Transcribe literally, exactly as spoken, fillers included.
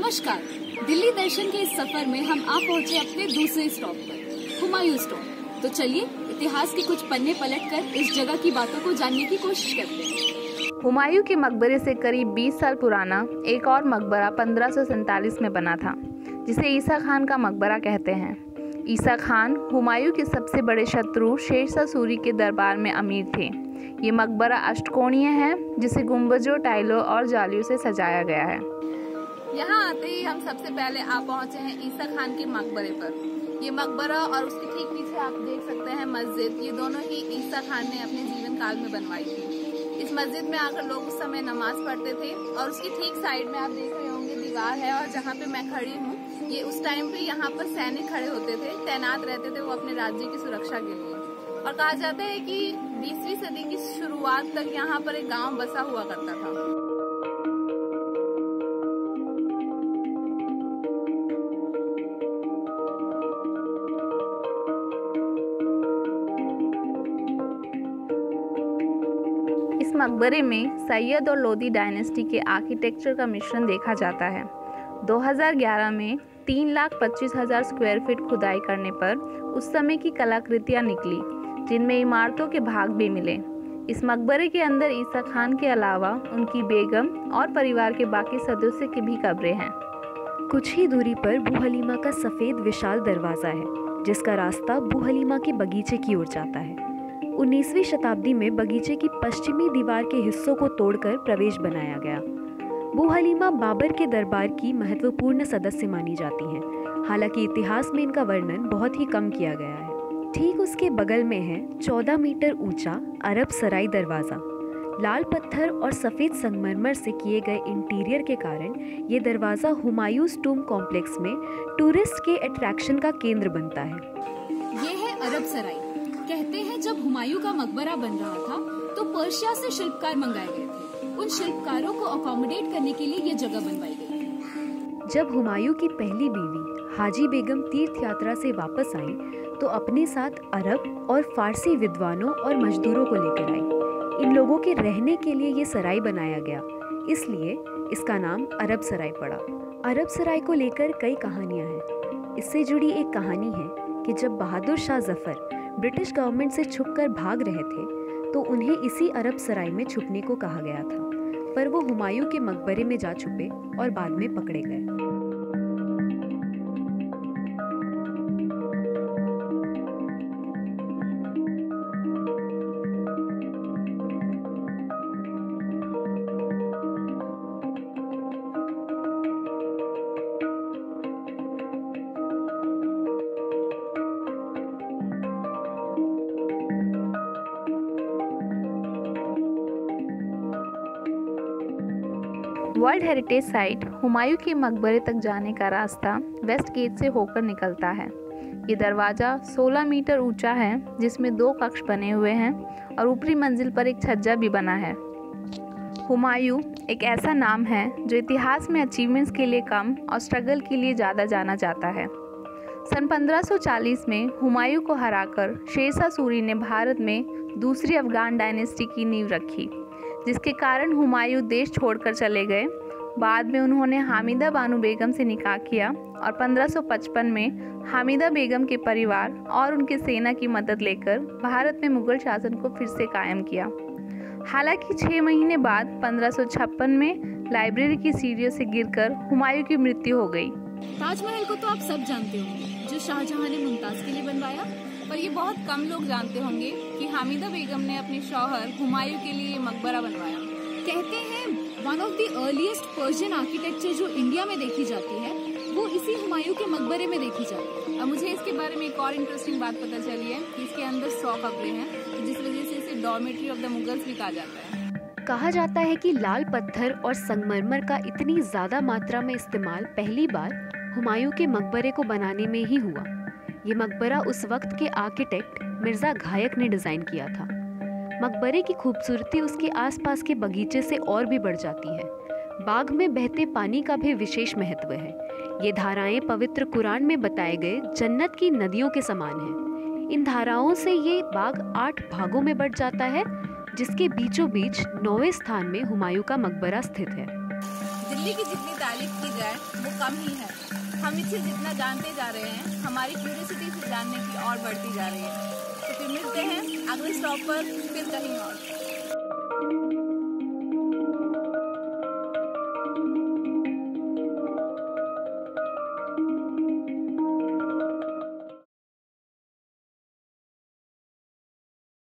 नमस्कार। दिल्ली दर्शन के इस सफर में हम आ पहुंचे अपने दूसरे स्टॉप पर, हुमायूं टॉम्ब। तो चलिए इतिहास के कुछ पन्ने पलटकर इस जगह की बातों को जानने की कोशिश करते हैं। हुमायूं के मकबरे से करीब बीस साल पुराना एक और मकबरा पंद्रह सौ सैंतालीस में बना था, जिसे ईसा खान का मकबरा कहते हैं। ईसा खान हुमायूं के सबसे बड़े शत्रु शेरशाह सूरी के दरबार में अमीर थे। ये मकबरा अष्टकोणीय है, जिसे गुंबजों, टाइलों और जालियों से सजाया गया है। यहाँ आते ही हम सबसे पहले आ पहुंचे हैं ईसा खान के मकबरे पर। ये मकबरा और उसके ठीक पीछे आप देख सकते हैं मस्जिद, ये दोनों ही ईसा खान ने अपने जीवन काल में बनवाई थी। इस मस्जिद में आकर लोग उस समय नमाज पढ़ते थे और उसकी ठीक साइड में आप देख रहे होंगे दीवार है, और जहाँ पे मैं खड़ी हूँ ये उस टाइम पे यहाँ पर सैनिक खड़े होते थे, तैनात रहते थे वो अपने राज्य की सुरक्षा के लिए। और कहा जाता है कि बीसवीं सदी की शुरुआत तक यहाँ पर एक गाँव बसा हुआ करता था। इस मकबरे में सैयद और लोदी डायनेस्टी के आर्किटेक्चर का मिश्रण देखा जाता है। दो हज़ार ग्यारह में तीन लाख पच्चीस हजार स्क्वायर फीट खुदाई करने पर उस समय की कलाकृतियां निकली, जिनमें इमारतों के भाग भी मिले। इस मकबरे के अंदर ईसा खान के अलावा उनकी बेगम और परिवार के बाकी सदस्यों की भी कब्रें हैं। कुछ ही दूरी पर बू हलीमा का सफ़ेद विशाल दरवाज़ा है, जिसका रास्ता बू हलीमा के बगीचे की ओर जाता है। उन्नीसवीं शताब्दी में बगीचे की पश्चिमी दीवार के हिस्सों को तोड़कर प्रवेश बनाया गया। बू हलीमा बाबर के दरबार की महत्वपूर्ण सदस्य मानी जाती हैं, हालांकि इतिहास में इनका वर्णन बहुत ही कम किया गया है। ठीक उसके बगल में है चौदह मीटर ऊंचा अरब सराय दरवाज़ा। लाल पत्थर और सफ़ेद संगमरमर से किए गए इंटीरियर के कारण ये दरवाज़ा हुमायूं टूम्ब कॉम्प्लेक्स में टूरिस्ट के अट्रैक्शन का केंद्र बनता है। ये है अरब सराय। कहते हैं जब हुमायूं का मकबरा बन रहा था तो पर्शिया से शिल्पकार मंगाए गए थे। उन शिल्पकारों को अकोमोडेट करने के लिए ये जगह बनवाई गई थी। जब हुमायूं की पहली बीवी हाजी बेगम तीर्थ यात्रा से वापस आई तो अपने साथ अरब और फारसी विद्वानों और मजदूरों को लेकर आई। इन लोगों के रहने के लिए ये सराय बनाया गया, इसलिए इसका नाम अरब सराय पड़ा। अरब सराय को लेकर कई कहानियां हैं। इससे जुड़ी एक कहानी है कि जब बहादुर शाह जफर ब्रिटिश गवर्नमेंट से छुपकर भाग रहे थे तो उन्हें इसी अरब सराय में छुपने को कहा गया था, पर वो हुमायूं के मकबरे में जा छुपे और बाद में पकड़े गए। वर्ल्ड हेरिटेज साइट हुमायूं के मकबरे तक जाने का रास्ता वेस्ट गेट से होकर निकलता है। ये दरवाज़ा सोलह मीटर ऊंचा है, जिसमें दो कक्ष बने हुए हैं और ऊपरी मंजिल पर एक छज्जा भी बना है। हुमायूं एक ऐसा नाम है जो इतिहास में अचीवमेंट्स के लिए कम और स्ट्रगल के लिए ज़्यादा जाना जाता है। सन पंद्रह सौ चालीस में हुमायूं को हराकर शेरशाह सूरी ने भारत में दूसरी अफगान डायनेस्टी की नींव रखी, जिसके कारण हुमायूं देश छोड़कर चले गए। बाद में उन्होंने हामिदा बानो बेगम से निकाह किया और पंद्रह सौ पचपन में हामिदा बेगम के परिवार और उनके सेना की मदद लेकर भारत में मुगल शासन को फिर से कायम किया। हालांकि छः महीने बाद पंद्रह सौ छप्पन में लाइब्रेरी की सीढ़ियों से गिरकर हुमायूं की मृत्यु हो गई। ताजमहल को तो आप सब जानते होंगे, जो शाहजहां ने मुमताज के लिए बनवाया, पर ये बहुत कम लोग जानते होंगे कि हामिदा बेगम ने अपने शौहर हुमायूं के लिए मकबरा बनवाया। कहते हैं one of the earliest Persian architecture जो इंडिया में देखी जाती है वो इसी हुमायूं के मकबरे में देखी जाती है। अब मुझे इसके बारे में एक और इंटरेस्टिंग बात पता चली है कि इसके अंदर सौ कब्रें हैं, जिस वजह से इसे डॉर्मेट्री ऑफ द मुगल्स भी कहा जाता है। कहा जाता है कि लाल पत्थर और संगमरमर का इतनी ज्यादा मात्रा में इस्तेमाल पहली बार हुमायूं के मकबरे को बनाने में ही हुआ। ये मकबरा उस वक्त के आर्किटेक्ट मिर्जा घायक ने डिजाइन किया था। मकबरे की खूबसूरती उसके आसपास के बगीचे से और भी बढ़ जाती है। बाग में बहते पानी का भी विशेष महत्व है। ये धाराएं पवित्र कुरान में बताए गए जन्नत की नदियों के समान हैं। इन धाराओं से ये बाग आठ भागों में बढ़ जाता है, जिसके बीचों बीच नौवें स्थान में हुमायूं का मकबरा स्थित है। दिल्ली की जितनी तारीफ की जाए वो कम ही है। हम इसे जितना जानते जा रहे हैं, हमारी क्यूरियोसिटी से जानने की और बढ़ती जा रही है। तो फिर मिलते हैं अगले स्टॉप पर, फिर कहीं और।